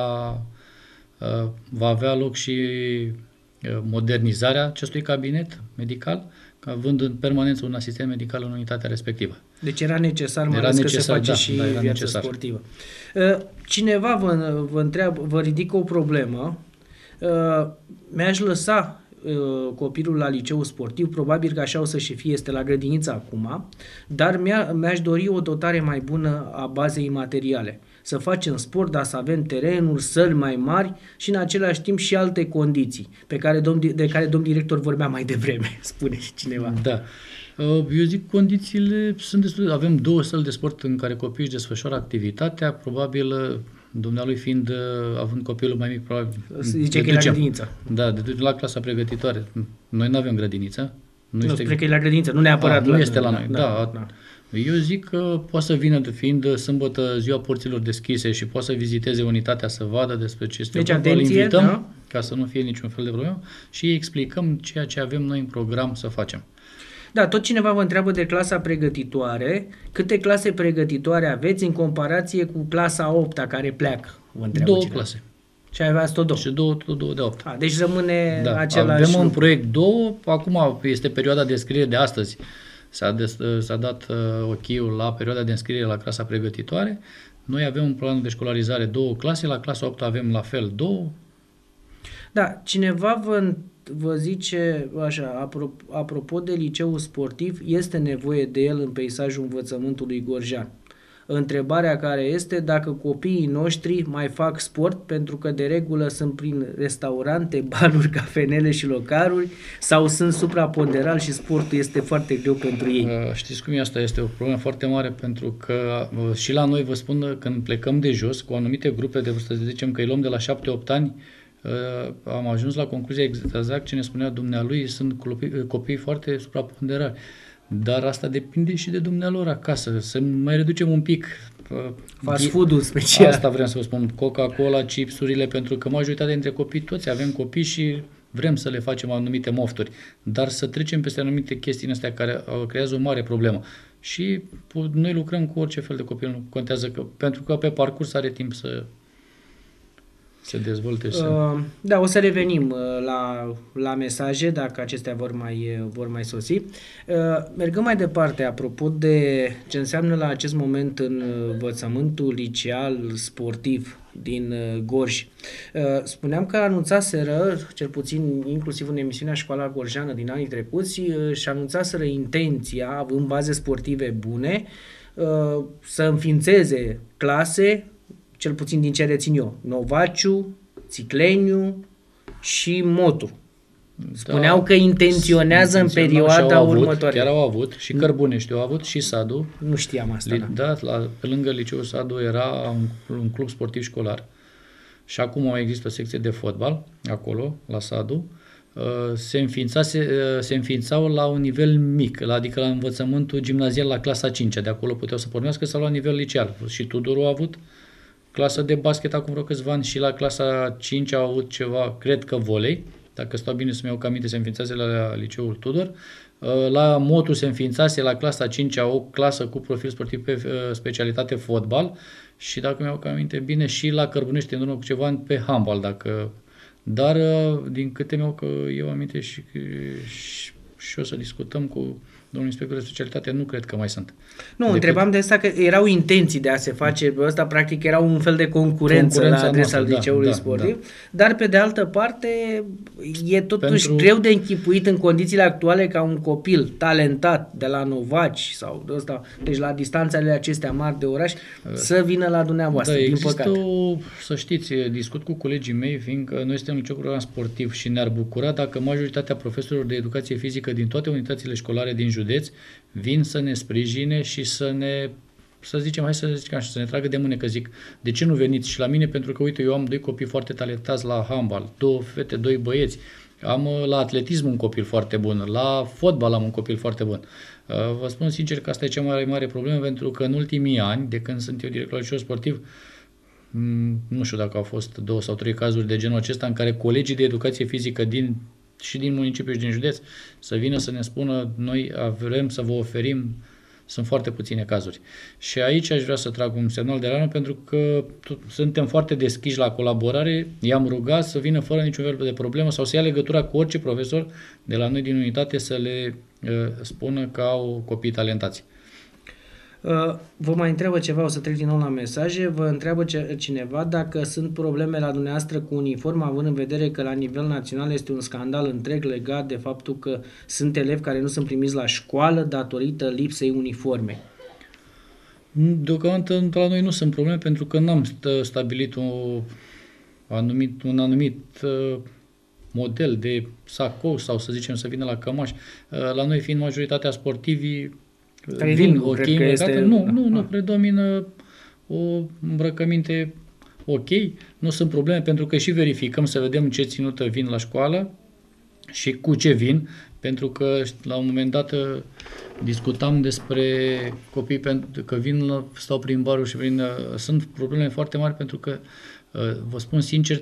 Speaker 2: va avea loc și modernizarea acestui cabinet medical, având în permanență un asistent medical în unitatea respectivă.
Speaker 1: Deci era necesar, mai ales că se face și viața sportivă. Cineva vă întreabă, vă ridică o problemă. Mi-aș lăsa copilul la liceul sportiv, probabil că așa o să și fie, este la grădiniță acum, dar mi-aș dori o dotare mai bună a bazei materiale. Să facem sport, dar să avem terenuri, săli mai mari și în același timp și alte condiții de care domn director vorbea mai devreme, spune și cineva.
Speaker 2: Da. Eu zic, condițiile sunt destul. Avem 2 săli de sport în care copiii își desfășoară activitatea, probabil dumnealui având copilul mai mic, probabil...
Speaker 1: Zice că e la grădiniță.
Speaker 2: Da, la clasa pregătitoare. Noi nu avem grădiniță.
Speaker 1: Spune că e la grădiniță, nu neapărat
Speaker 2: nu este la noi. Da. Eu zic că poate să vină, fiind sâmbătă ziua porților deschise și poate să viziteze unitatea să vadă despre ce este.
Speaker 1: Deci atenție,
Speaker 2: invităm, ca să nu fie niciun fel de problemă și îi explicăm ceea ce avem noi în program să facem.
Speaker 1: Da, tot cineva vă întreabă de clasa pregătitoare. Câte clase pregătitoare aveți în comparație cu clasa 8-a care pleacă? Vă întreabă
Speaker 2: 2
Speaker 1: cineva.
Speaker 2: clase.
Speaker 1: Și aveați tot 2.
Speaker 2: Și tot două de 8.
Speaker 1: Deci rămâne
Speaker 2: Da,
Speaker 1: același
Speaker 2: avem un
Speaker 1: lucru.
Speaker 2: proiect 2, acum este perioada de înscriere de astăzi. S-a dat ok-ul la perioada de înscriere la clasa pregătitoare. Noi avem un plan de școlarizare 2 clase, la clasa 8 avem la fel 2.
Speaker 1: Da, cineva vă zice așa, apropo de liceul sportiv, este nevoie de el în peisajul învățământului gorjean. Întrebarea care este dacă copiii noștri mai fac sport, pentru că de regulă sunt prin restaurante, baruri, cafenele și localuri, sau sunt supraponderali și sportul este foarte greu pentru ei.
Speaker 2: Știți cum e, asta este o problemă foarte mare, pentru că și la noi, vă spun, când plecăm de jos cu anumite grupe de vârstă, să zicem că îi luăm de la 7-8 ani, am ajuns la concluzia exact ce ne spunea dumnealui, sunt copii foarte supraponderali. Dar asta depinde și de dumnealor acasă, să mai reducem un pic.
Speaker 1: Fast food-ul special.
Speaker 2: Asta vreau să vă spun, Coca-Cola, chipsurile, pentru că majoritatea dintre copii, toți avem copii și vrem să le facem anumite mofturi, dar să trecem peste anumite chestii astea care creează o mare problemă. Și noi lucrăm cu orice fel de copil, nu contează, pentru că pe parcurs are timp să se dezvolte.
Speaker 1: Da, o să revenim la mesaje, dacă acestea vor mai sosi. Mergând mai departe, apropo de ce înseamnă la acest moment în învățământul liceal sportiv din Gorj. Spuneam că anunțaseră, cel puțin inclusiv în emisiunea Școala Gorjeană din anii trecuți, și anunțaseră intenția, având baze sportive bune, să înființeze clase, cel puțin din ce rețin eu, Novaciu, Țicleniu și Motu. Spuneau că intenționează în perioada următoare.
Speaker 2: Chiar au avut, și Cărbunești au avut, și Sadu.
Speaker 1: Nu știam asta.
Speaker 2: Pe lângă liceul Sadu era un club sportiv școlar și acum mai există o secție de fotbal acolo, la Sadu. Se înființau la un nivel mic, adică la învățământul gimnazial la clasa 5-a, de acolo puteau să pornească, sau la nivel liceal. Și Tudorul a avut clasă de basket acum vreo câțiva ani și la clasa 5 au avut ceva, cred că volei, dacă stau bine să-mi iau aminte, se înființase la liceul Tudor. La Motu se înființase la clasa 5 o clasă cu profil sportiv pe specialitate fotbal și dacă mi-au aminte bine și la Cărbunești în urmă cu ceva ani pe handbal, dar din câte eu aminte și o să discutăm cu domnul inspector de specialitate, nu cred că mai sunt.
Speaker 1: Nu, întrebam de asta că erau intenții de a se face, ăsta practic era un fel de concurență la adresa liceului sportiv, dar pe de altă parte e totuși greu de închipuit în condițiile actuale ca un copil talentat de la Novaci sau de ăsta, deci la distanțele acestea mari de oraș, să vină la dumneavoastră, din păcate.
Speaker 2: Să știți, discut cu colegii mei, fiindcă noi suntem liceu program sportiv și ne-ar bucura dacă majoritatea profesorilor de educație fizică din toate unitățile școlare din județ vin să ne sprijine și să ne tragă de mânecă, zic, de ce nu veniți și la mine, pentru că, uite, eu am 2 copii foarte talentați la handbal, 2 fete, 2 băieți, am la atletism un copil foarte bun, la fotbal am un copil foarte bun. Vă spun sincer că asta e cea mai mare problemă, pentru că în ultimii ani, de când sunt eu director liceu sportiv, nu știu dacă au fost 2 sau 3 cazuri de genul acesta în care colegii de educație fizică din municipiu și din județ să vină să ne spună noi vrem să vă oferim, sunt foarte puține cazuri. Și aici aș vrea să trag un semnal de alarmă, pentru că suntem foarte deschiși la colaborare, i-am rugat să vină fără niciun fel de problemă sau să ia legătura cu orice profesor de la noi din unitate să le spună că au copii talentați.
Speaker 1: Vă mai întreabă ceva, o să trec din nou la mesaje, vă întreabă cineva dacă sunt probleme la dumneavoastră cu uniforma, având în vedere că la nivel național este un scandal întreg legat de faptul că sunt elevi care nu sunt primiți la școală datorită lipsei uniforme.
Speaker 2: Deocamdată la noi nu sunt probleme, pentru că n-am stabilit un anumit model de sacou sau să zicem să vină la cămaș. La noi fiind majoritatea sportivii vin ok îmbrăcate, nu predomină o îmbrăcăminte ok, nu sunt probleme, pentru că și verificăm să vedem ce ținută vin la școală și cu ce vin, pentru că la un moment dat discutam despre copii că stau prin baruri și sunt probleme foarte mari, pentru că vă spun sincer,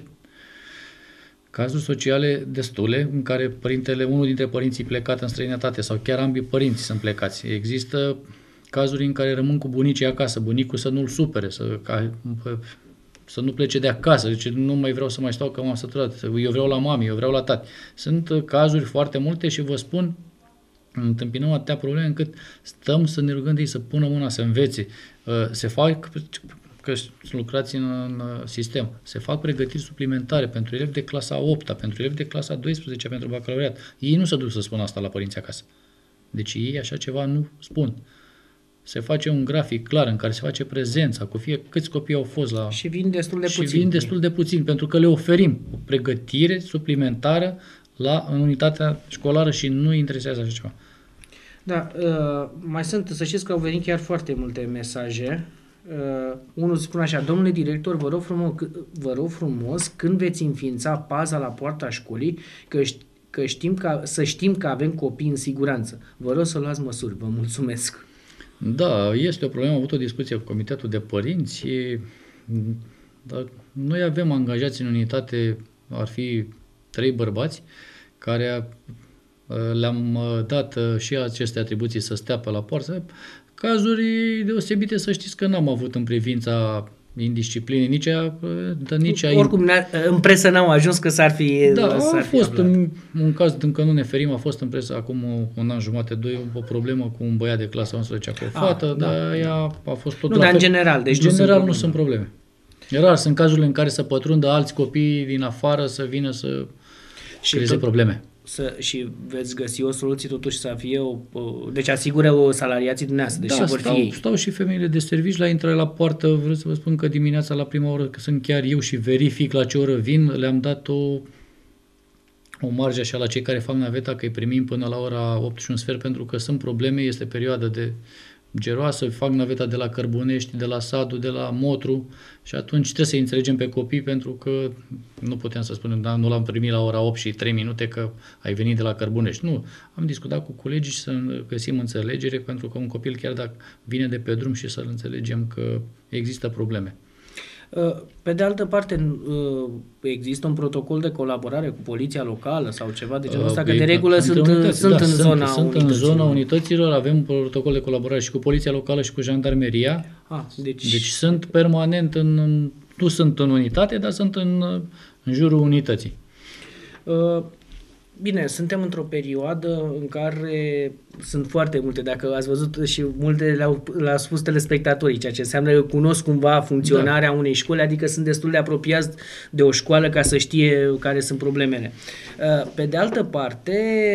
Speaker 2: cazuri sociale destule în care unul dintre părinții plecat în străinătate sau chiar ambii părinți sunt plecați. Există cazuri în care rămân cu bunicii acasă, bunicul să nu-l supere, să nu plece de acasă, zice, nu mai vreau să mai stau că m-am săturat, eu vreau la mami, eu vreau la tati. Sunt cazuri foarte multe și vă spun, întâmpinăm atâtea probleme încât stăm să ne rugăm de ei să pună mâna, să învețe. Se fac, că lucrați în sistem, se fac pregătiri suplimentare pentru elevi de clasa 8-a, pentru elevi de clasa 12-a, pentru bacalaureat. Ei nu se duc să spună asta la părinții acasă. Deci ei așa ceva nu spun. Se face un grafic clar în care se face prezența cu câți copii au fost la...
Speaker 1: Și vin destul de puțin.
Speaker 2: Și vin destul de puțin, pentru că le oferim o pregătire suplimentară în unitatea școlară și nu interesează așa ceva.
Speaker 1: Da, mai sunt, să știți că au venit chiar foarte multe mesaje. Unul spune așa: domnule director, vă rog frumos, când veți înființa paza la poarta școlii, să știm că avem copii în siguranță. Vă rog să luați măsuri. Vă mulțumesc.
Speaker 2: Da, este o problemă. Am avut o discuție cu Comitetul de Părinți. Dar noi avem angajați în unitate, ar fi 3 bărbați, care le-am dat și aceste atribuții să stea pe la poartă. Cazuri deosebite, să știți că n-am avut în privința indisciplinei, nici
Speaker 1: oricum, în presă n-au ajuns că s-ar fi...
Speaker 2: Da, a fost un caz, încă nu ne ferim, a fost în presă acum un an jumate, 2, o problemă cu un băiat de clasa 11 cu o fată, dar ea a fost tot
Speaker 1: nu, dar în general, deci
Speaker 2: nu sunt probleme. Rar sunt cazurile în care să pătrundă alți copii din afară să vină să creeze probleme.
Speaker 1: Și veți găsi o soluție totuși să fie deci asigură o salariații dumneavoastră, deși vor fi ei.
Speaker 2: Stau și femeile de servici la intrare la poartă. Vreau să vă spun că dimineața la prima oră, că sunt chiar eu și verific la ce oră vin, le-am dat o marge așa la cei care fac naveta, că îi primim până la ora 8 și un sfert, pentru că sunt probleme, este perioada de geroasă, fac naveta de la Cărbunești, de la Sadu, de la Motru și atunci trebuie să-i înțelegem pe copii, pentru că nu puteam să spunem, da, nu l-am primit la ora 8 și 3 minute că ai venit de la Cărbunești. Nu, am discutat cu colegii și să găsim înțelegere, pentru că un copil, chiar dacă vine de pe drum, și să-l înțelegem că există probleme.
Speaker 1: Pe de altă parte, există un protocol de colaborare cu poliția locală sau ceva de genul ăsta, că de regulă sunt în
Speaker 2: zona unităților, avem un protocol de colaborare și cu poliția locală și cu jandarmeria. Deci sunt permanent nu sunt în unitate, dar sunt în jurul unității.
Speaker 1: Bine, suntem într-o perioadă în care sunt foarte multe, dacă ați văzut și multe le-au spus telespectatorii, ceea ce înseamnă că cunosc cumva funcționarea unei școli, adică sunt destul de apropiați de o școală ca să știe care sunt problemele. Pe de altă parte,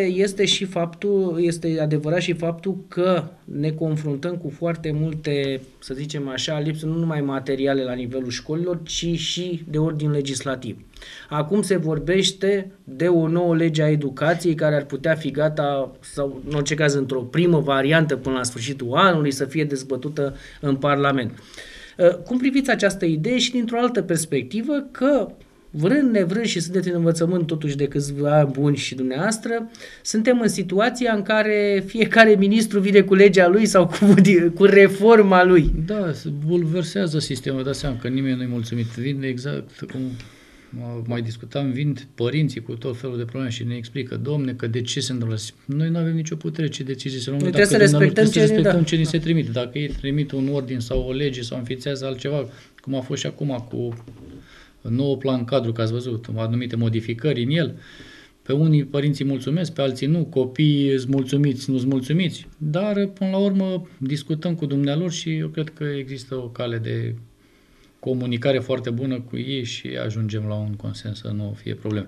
Speaker 1: este adevărat și faptul că ne confruntăm cu foarte multe, să zicem așa, lipsă nu numai materiale la nivelul școlilor, ci și de ordin legislativ. Acum se vorbește de o nouă lege a educației care ar putea fi gata, sau în orice caz într-o primă variantă până la sfârșitul anului, să fie dezbătută în Parlament. Cum priviți această idee și dintr-o altă perspectivă că, vrând nevrând, și sunteți în învățământ totuși de câțiva ani buni și dumneavoastră, suntem în situația în care fiecare ministru vine cu legea lui sau cu reforma lui.
Speaker 2: Da, se bulversează sistemul, dați seama că nimeni nu-i mulțumit. Vin exact cum mai discutam, vin părinții cu tot felul de probleme și ne explică, domne, că de ce se întâmplă? Noi nu avem nicio putere ce decizii să luăm.
Speaker 1: Noi trebuie să respectăm
Speaker 2: ce ni se trimite. Dacă ei trimit un ordin sau o lege sau înființează altceva, cum a fost și acum cu nou plan cadru, că ați văzut, anumite modificări în el, pe unii părinții mulțumesc, pe alții nu, copiii îți mulțumiți, nu-ți mulțumiți, dar până la urmă discutăm cu dumnealor și eu cred că există o cale de comunicare foarte bună cu ei și ajungem la un consens să nu fie probleme.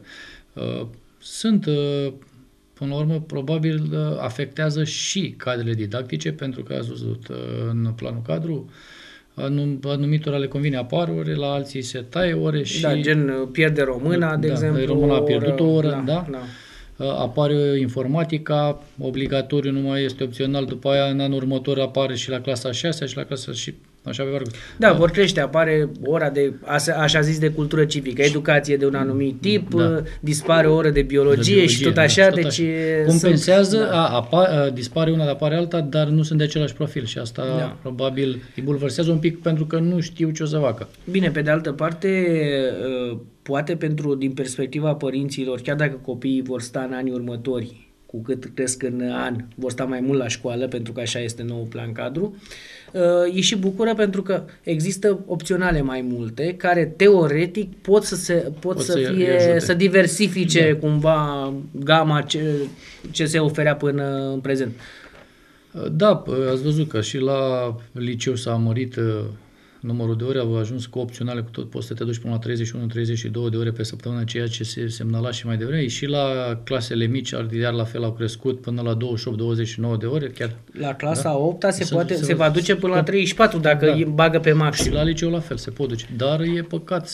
Speaker 2: Până la urmă, probabil afectează și cadrele didactice, pentru că ați văzut în planul cadru, anumitora le convine apar ore, la alții se taie ore și...
Speaker 1: Da, gen pierde româna, de exemplu.
Speaker 2: Româna a pierdut o oră, da. Apare informatica, obligatoriu, nu mai este opțional, după aia în anul următor apare și la clasa 6 și la clasa și așa pe parcurs.
Speaker 1: Da, vor crește, apare ora de, așa zis, de cultură civică, educație de un anumit tip, dispare o oră de biologie și tot așa, deci...
Speaker 2: Compensează, dispare una, apare alta, dar nu sunt de același profil și asta probabil îi bulversează un pic pentru că nu știu ce o să facă.
Speaker 1: Bine, pe de altă parte, poate din perspectiva părinților, chiar dacă copiii vor sta în anii următori cu cât cresc în an, vor sta mai mult la școală, pentru că așa este noul plan cadru. Îi și bucură pentru că există opționale mai multe care teoretic pot să diversifice cumva gama ce se oferea până în prezent.
Speaker 2: Da, ați văzut că și la liceu s-a mărit numărul de ore, au ajuns cu opționale, cu tot, poți să te duci până la 31-32 de ore pe săptămână, ceea ce se semnala și mai devreme. Și la clasele mici, iar la fel au crescut până la 28-29 de ore. Chiar,
Speaker 1: la clasa 8-a se va duce până la 34 dacă îi bagă pe maxim.
Speaker 2: Și la liceu la fel se pot duce. Dar e păcat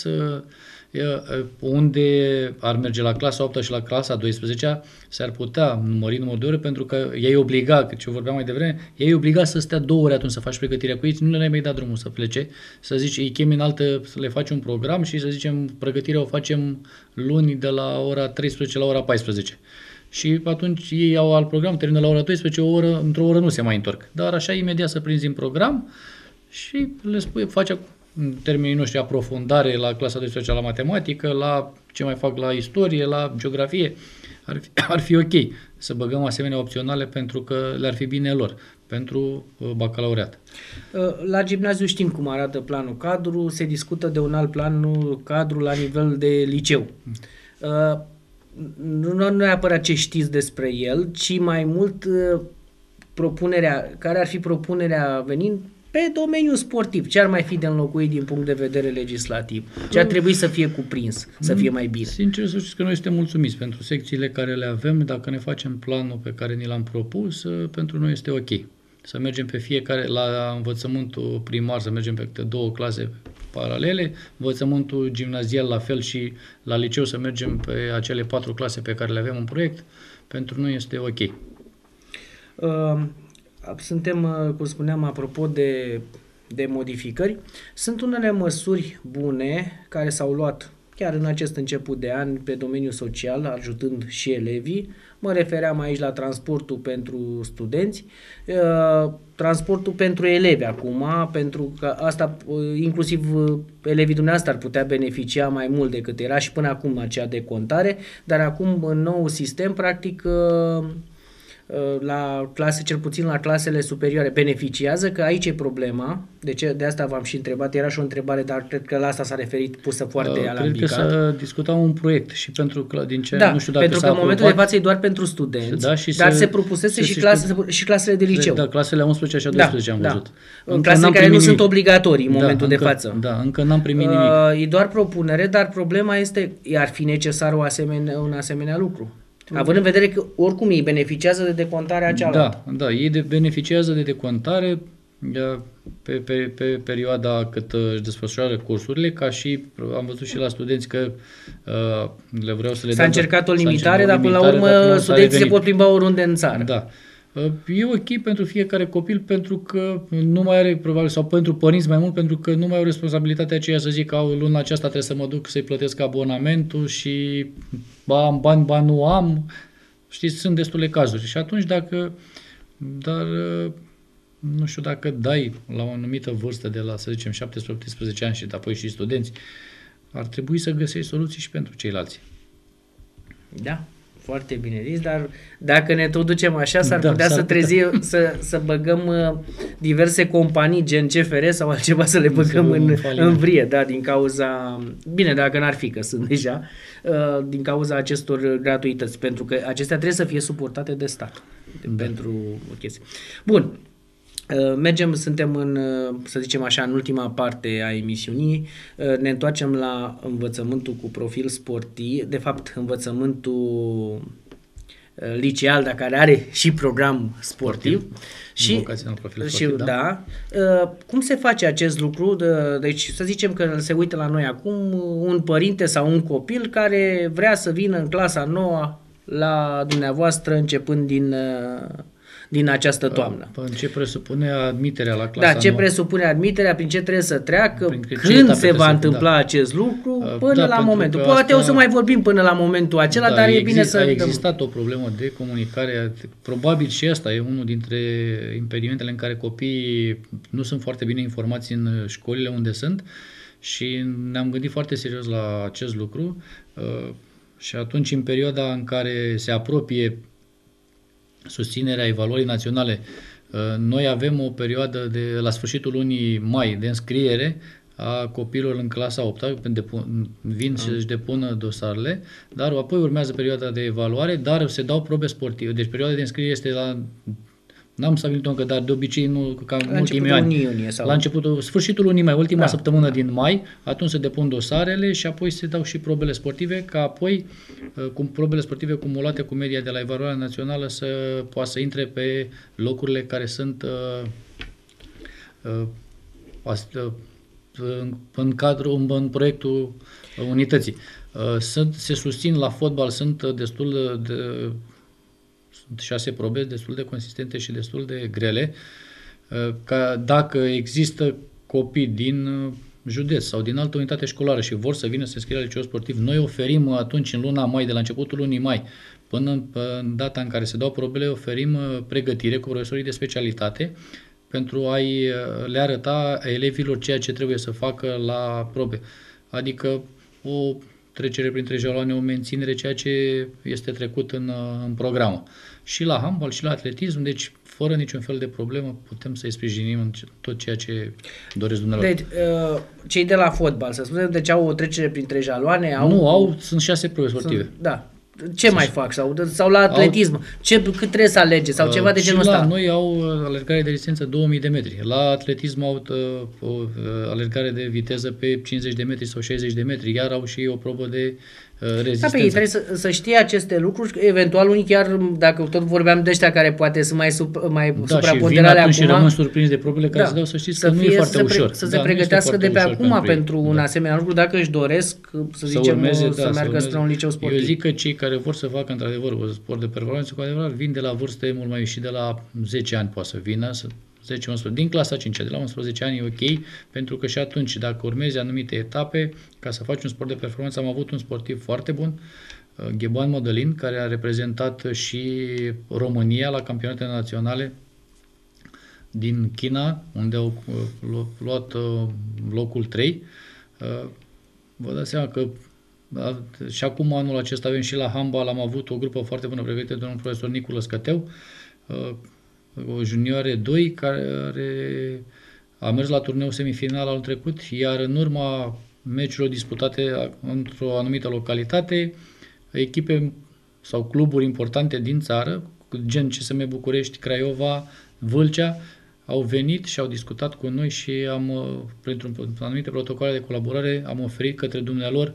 Speaker 2: unde ar merge la clasa 8 și la clasa 12-a, s-ar putea numări numărul de ore, pentru că ei obliga, că ce vorbeam mai devreme, ei obliga să stea 2 ore atunci să faci pregătirea cu ei, nu le mai dat drumul să plece, să zici, îi chemi în altă, să le faci un program și să zicem, pregătirea o facem luni de la ora 13 la ora 14. Și atunci ei au alt program, termină la ora 12, într-o oră nu se mai întorc. Dar așa imediat să prinzi în program și le spui, face în termenii noștri aprofundare la clasa 12 la matematică, la ce mai fac la istorie, la geografie. Ar fi ok să băgăm asemenea opționale, pentru că le-ar fi bine lor pentru bacalaureat.
Speaker 1: La gimnaziu știm cum arată planul cadru, se discută de un alt plan cadru la nivel de liceu. Nu neapărat ce știți despre el, ci mai mult care ar fi propunerea venind pe domeniul sportiv. Ce ar mai fi de înlocuit din punct de vedere legislativ? Ce ar trebui să fie cuprins, să fie mai bine?
Speaker 2: Sincer să știți că noi suntem mulțumiți pentru secțiile care le avem. Dacă ne facem planul pe care ni l-am propus, pentru noi este ok. Să mergem pe fiecare, la învățământul primar, să mergem pe câte 2 clase paralele, învățământul gimnazial la fel și la liceu să mergem pe acele 4 clase pe care le avem în proiect. Pentru noi este ok.
Speaker 1: Suntem, cum spuneam, apropo de modificări, sunt unele măsuri bune care s-au luat chiar în acest început de an pe domeniul social, ajutând și elevii. Mă refeream aici la transportul pentru studenți, transportul pentru elevi acum, pentru că asta inclusiv elevii dumneavoastră ar putea beneficia mai mult decât era și până acum acea decontare, dar acum în nou sistem, practic, la clase, cel puțin la clasele superioare, beneficiază, că aici e problema. De asta v-am și întrebat, era și o întrebare, dar cred că la asta s-a referit, pusă foarte alambicat.
Speaker 2: Cred că să discutăm un proiect și pentru din ce
Speaker 1: da,
Speaker 2: nu știu dacă
Speaker 1: pentru că în momentul de față e doar pentru studenți, dar se propusese și clasele de liceu.
Speaker 2: Da, clasele 11 și a 12 am văzut.
Speaker 1: Clasele care nu sunt obligatorii în momentul de față.
Speaker 2: Da, încă n-am primit nimic.
Speaker 1: E doar propunere, dar problema este, ar fi necesar un asemenea lucru. Având în vedere că oricum ei beneficiază de decontarea cealaltă.
Speaker 2: Da, ei beneficiază de decontare pe perioada cât își desfășoară cursurile, ca și am văzut și la studenți că le vreau să le
Speaker 1: S-a încercat o limitare, dar până la urmă studenții se pot plimba oriunde în țară.
Speaker 2: Da. E ok pentru fiecare copil, pentru că nu mai are, probabil, sau pentru părinți mai mult, pentru că nu mai au responsabilitatea aceea să zic că luna aceasta trebuie să mă duc să-i plătesc abonamentul și am bani, nu am. Știți, sunt destule cazuri. Și atunci dar nu știu, dacă dai la o anumită vârstă de la, să zicem, 17-18 ani și apoi și studenți, ar trebui să găsești soluții și pentru ceilalți.
Speaker 1: Da. Foarte bine zis, dar dacă ne tot ducem așa, s-ar putea să băgăm diverse companii gen CFR sau altceva să le băgăm în vrie, da, din cauza, bine, dacă n-ar fi, că sunt deja, din cauza acestor gratuități, pentru că acestea trebuie să fie suportate de stat pentru o chestie. Bun. Suntem să zicem așa, în ultima parte a emisiunii, ne întoarcem la învățământul cu profil sportiv, de fapt învățământul liceal, dar care are și program sportiv. Și da. Cum se face acest lucru? Deci să zicem că se uită la noi acum un părinte sau un copil care vrea să vină în clasa 9 la dumneavoastră începând din această toamnă.
Speaker 2: Ce presupune admiterea la clasa 9?
Speaker 1: Da, ce presupune admiterea, prin ce trebuie să treacă, când se va întâmpla acest lucru, până la momentul. Poate o să mai vorbim până la momentul acela, dar e bine să...
Speaker 2: A existat o problemă de comunicare, probabil și asta e unul dintre impedimentele în care copiii nu sunt foarte bine informați în școlile unde sunt și ne-am gândit foarte serios la acest lucru și atunci, în perioada în care se apropie susținerea evaluării naționale. Noi avem o perioadă la sfârșitul lunii mai de înscriere a copiilor în clasa 8-a, vin să-și depună dosarele, dar apoi urmează perioada de evaluare, dar se dau probe sportive. Deci perioada de înscriere este n-am stabilit-o încă, dar de obicei nu ca în ultimii ani.
Speaker 1: Iunie, sau...
Speaker 2: La sfârșitul lunii mai, ultima săptămână din mai, atunci se depun dosarele și apoi se dau și probele sportive, ca apoi cu probele sportive cumulate cu media de la evaluarea națională să poată să intre pe locurile care sunt în proiectul unității. Se susțin la fotbal, sunt destul de sunt 6 probe destul de consistente și destul de grele. Ca dacă există copii din județ sau din altă unitate școlară și vor să vină să se înscrie la liceu sportiv, noi oferim atunci în luna mai, de la începutul lunii mai până în data în care se dau probele, oferim pregătire cu profesorii de specialitate pentru a-i le arăta elevilor ceea ce trebuie să facă la probe. Adică o trecere printre jaloane, o menținere, ceea ce este trecut în programă. Și la handbal, și la atletism, deci fără niciun fel de problemă putem să-i sprijinim în tot ceea ce doresc dumneavoastră.
Speaker 1: Deci, cei de la fotbal, să spunem, deci au o trecere printre jaloane?
Speaker 2: Sunt 6 probe sportive.
Speaker 1: Da. Ce mai fac? Sau la atletism? Cât trebuie să alege? Sau ceva de genul ăsta?
Speaker 2: Noi au alergare de distanță 2000 de metri. La atletism au o alergare de viteză pe 50 de metri sau 60 de metri. Iar au și o probă de rezistență.
Speaker 1: Da, pe ei trebuie să știe aceste lucruri. Eventual unii chiar, dacă tot vorbeam de ăștia care poate sunt mai supraponderare acum.
Speaker 2: Și rămân surprinși de probele care se dau, să știți că nu e foarte ușor.
Speaker 1: Să se pregătească de pe acum pentru un asemenea lucru, dacă își doresc, să zicem, să meargă spre un liceu sportiv.
Speaker 2: Eu zic că cei care vor să facă într-adevăr un sport de performanță, cu adevărat, vin de la vârste mult mai și de la 10 ani poate să vină, 10-11, din clasa 5, de la 11 ani e ok, pentru că și atunci, dacă urmezi anumite etape, ca să faci un sport de performanță, am avut un sportiv foarte bun, Gheban Modelin, care a reprezentat și România la campionatele naționale din China, unde au luat locul 3. Vă dați seama că și acum anul acesta avem și la handbal, am avut o grupă foarte bună pregătită de un profesor Nicula Scăteu, o junioare 2 care a mers la turneul semifinal anul trecut, iar în urma meciurilor disputate într-o anumită localitate, echipe sau cluburi importante din țară, gen CSM București, Craiova, Vâlcea, au venit și au discutat cu noi și printr-un anumite protocoale de colaborare, am oferit către dumnealor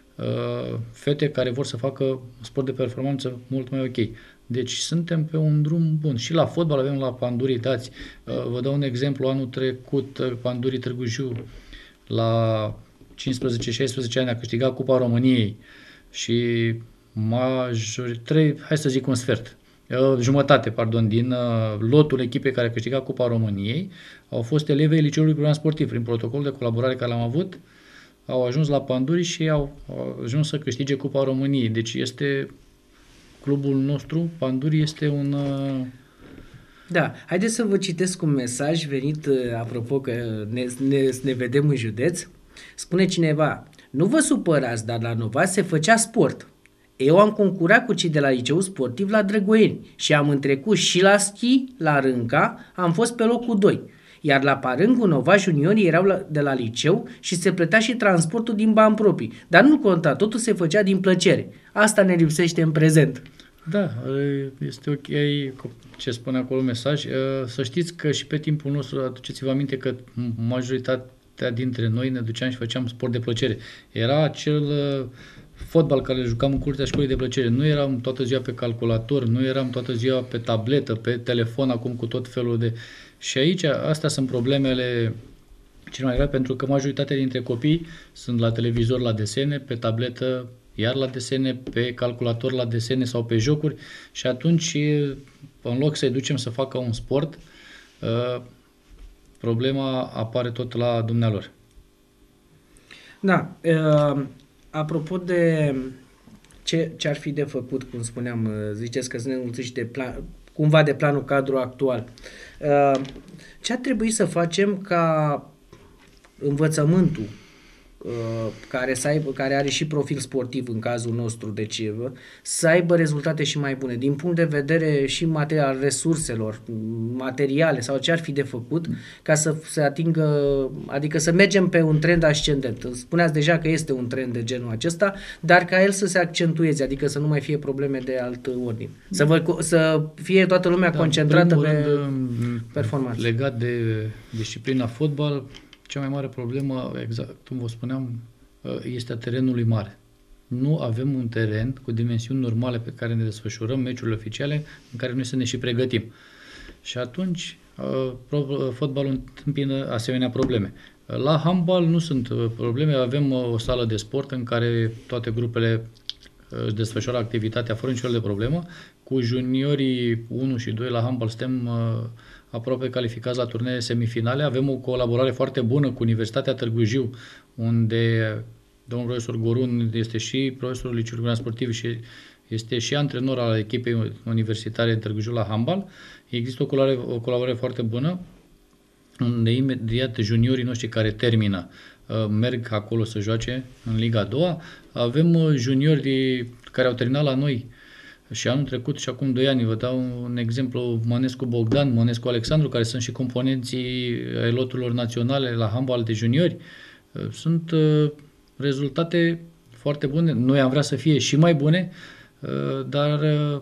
Speaker 2: fete care vor să facă sport de performanță mult mai ok. Deci suntem pe un drum bun. Și la fotbal avem la Pandurii dați. Vă dau un exemplu. Anul trecut Pandurii Târgu Jiu la 15-16 ani a câștigat Cupa României și hai să zic un sfert, jumătate, din lotul echipei care a câștigat Cupa României au fost elevii liceului program sportiv. Prin protocol de colaborare care l-am avut, au ajuns la Pandurii și au ajuns să câștige Cupa României. Deci este clubul nostru, Pandurii, este un...
Speaker 1: Da, haideți să vă citesc un mesaj venit, apropo că ne vedem în județ. Spune cineva: nu vă supărați, dar la Nova se făcea sport. Eu am concurat cu cei de la liceul sportiv la Drăgoieni și am întrecut și la schi, la Rânca, am fost pe locul 2. Iar la Parângu Nova juniorii erau de la liceu și se plătea și transportul din bani proprii. Dar nu conta, totul se făcea din plăcere. Asta ne lipsește în prezent.
Speaker 2: Da, este ok ce spune acolo mesaj. Să știți că și pe timpul nostru, aduceți-vă aminte că majoritatea dintre noi ne duceam și făceam sport de plăcere. Era acel fotbal care le jucam în curtea școlii de plăcere. Nu eram toată ziua pe calculator, nu eram toată ziua pe tabletă, pe telefon, acum cu tot felul de... Și aici, astea sunt problemele cele mai grave, pentru că majoritatea dintre copii sunt la televizor la desene, pe tabletă iar la desene, pe calculator la desene sau pe jocuri și atunci, în loc să-i ducem să facă un sport, problema apare tot la dumnealor.
Speaker 1: Da, apropo de ce ar fi de făcut, cum spuneam, ziceți că sunt înmulțiți cumva de planul cadru actual. Ce ar trebui să facem ca învățământul care are și profil sportiv în cazul nostru, deci să aibă rezultate și mai bune din punct de vedere și material, resurselor, materiale sau ce ar fi de făcut ca să se atingă, adică să mergem pe un trend ascendent. Spuneați deja că este un trend de genul acesta, dar ca el să se accentueze, adică să nu mai fie probleme de alt ordin. Să fie toată lumea concentrată pe performanță.
Speaker 2: Legat de disciplina fotbal, cea mai mare problemă, exact cum vă spuneam, este a terenului mare. Nu avem un teren cu dimensiuni normale pe care ne desfășurăm meciurile oficiale, în care noi să ne și pregătim. Și atunci fotbalul întâmpină asemenea probleme. La handbal nu sunt probleme, avem o sală de sport în care toate grupele își desfășoară activitatea fără niciun fel de problemă. Cu juniorii 1 și 2 la handbal suntem aproape calificați la turnee semifinale. Avem o colaborare foarte bună cu Universitatea Târgu Jiu, unde domnul profesor Gorun este și profesorul liceului Program Sportiv și este și antrenor al echipei universitare în Târgu Jiu la handbal. Există o colaborare foarte bună, unde imediat juniorii noștri care termină merg acolo să joace în Liga a doua. Avem juniori care au terminat la noi și anul trecut și acum 2 ani. Vă dau un exemplu, Mănescu Bogdan, Mănescu Alexandru, care sunt și componenții loturilor naționale la handbal de juniori. Sunt rezultate foarte bune. Noi am vrea să fie și mai bune, dar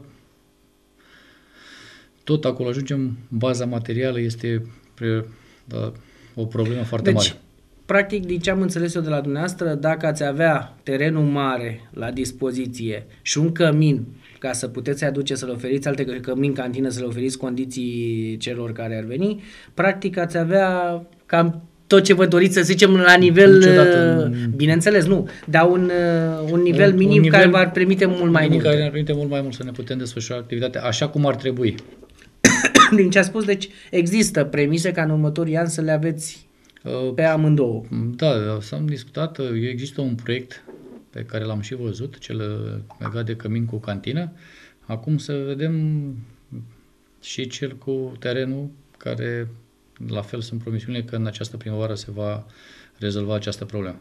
Speaker 2: tot acolo ajungem. Baza materială este o problemă foarte mare.
Speaker 1: Practic, din ce am înțeles eu de la dumneavoastră, dacă ați avea terenul mare la dispoziție și un cămin ca să puteți aduce, să le oferiți alte cămin, cantină, să le oferiți condiții celor care ar veni, practic ați avea cam tot ce vă doriți, să zicem, la nivel, bineînțeles, nu, dar un nivel minim care v-ar permite mult mai mult.
Speaker 2: Care ne-ar permite mult mai mult să ne putem desfășura activitatea așa cum ar trebui.
Speaker 1: Din ce a spus, deci există premise ca în următorii ani să le aveți pe amândouă.
Speaker 2: Da, s-am discutat, există un proiect pe care l-am și văzut, cel legat de cămin cu cantină. Acum să vedem și cel cu terenul, care la fel sunt promisiunile că în această primăvară se va rezolva această problemă.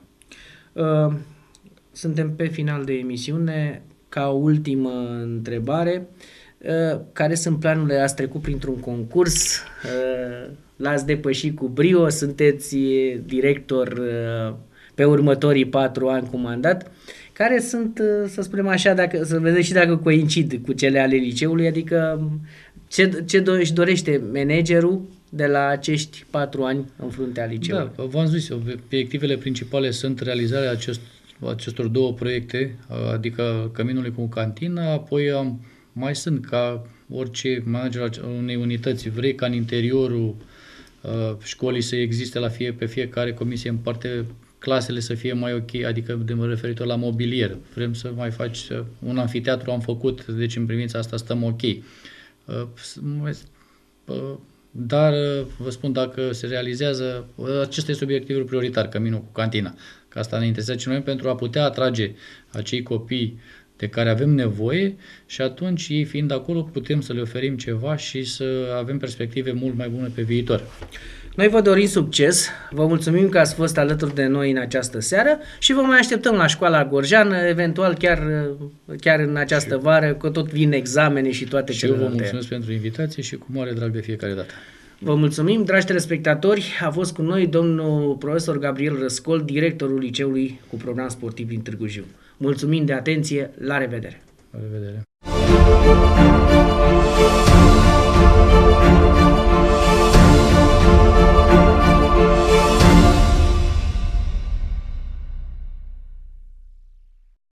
Speaker 1: Suntem pe final de emisiune. Ca ultimă întrebare, care sunt planurile? Ați trecut printr-un concurs, l-ați depășit cu brio, sunteți director pe următorii 4 ani cu mandat. Care sunt, să spunem așa, să vedeți și dacă coincid cu cele ale liceului, adică ce își dorește managerul de la acești 4 ani în fruntea liceului?
Speaker 2: Da, v-am zis, obiectivele principale sunt realizarea acestor 2 proiecte, adică căminului cu cantina, apoi mai sunt ca orice manager al unei unități, vrei ca în interiorul școlii să existe pe fiecare comisie în parte clasele să fie mai ok, adică referitor la mobilier. Vrem să mai faci un amfiteatru, am făcut, deci în privința asta stăm ok. Dar vă spun, dacă se realizează, acesta este obiectivul prioritar, căminul cu cantina. Că asta ne interesează cel mai mult pentru a putea atrage acei copii de care avem nevoie și atunci, ei fiind acolo, putem să le oferim ceva și să avem perspective mult mai bune pe viitor.
Speaker 1: Noi vă dorim succes, vă mulțumim că ați fost alături de noi în această seară și vă mai așteptăm la Școala Gorjean, eventual chiar în această vară, că tot vin examene și toate celelalte.
Speaker 2: Și eu vă mulțumesc pentru invitație și cu mare drag de fiecare dată.
Speaker 1: Vă mulțumim, dragi telespectatori, a fost cu noi domnul profesor Gabriel Răscol, directorul liceului cu program sportiv din Târgu Jiu. Mulțumim de atenție, la revedere!
Speaker 2: La revedere!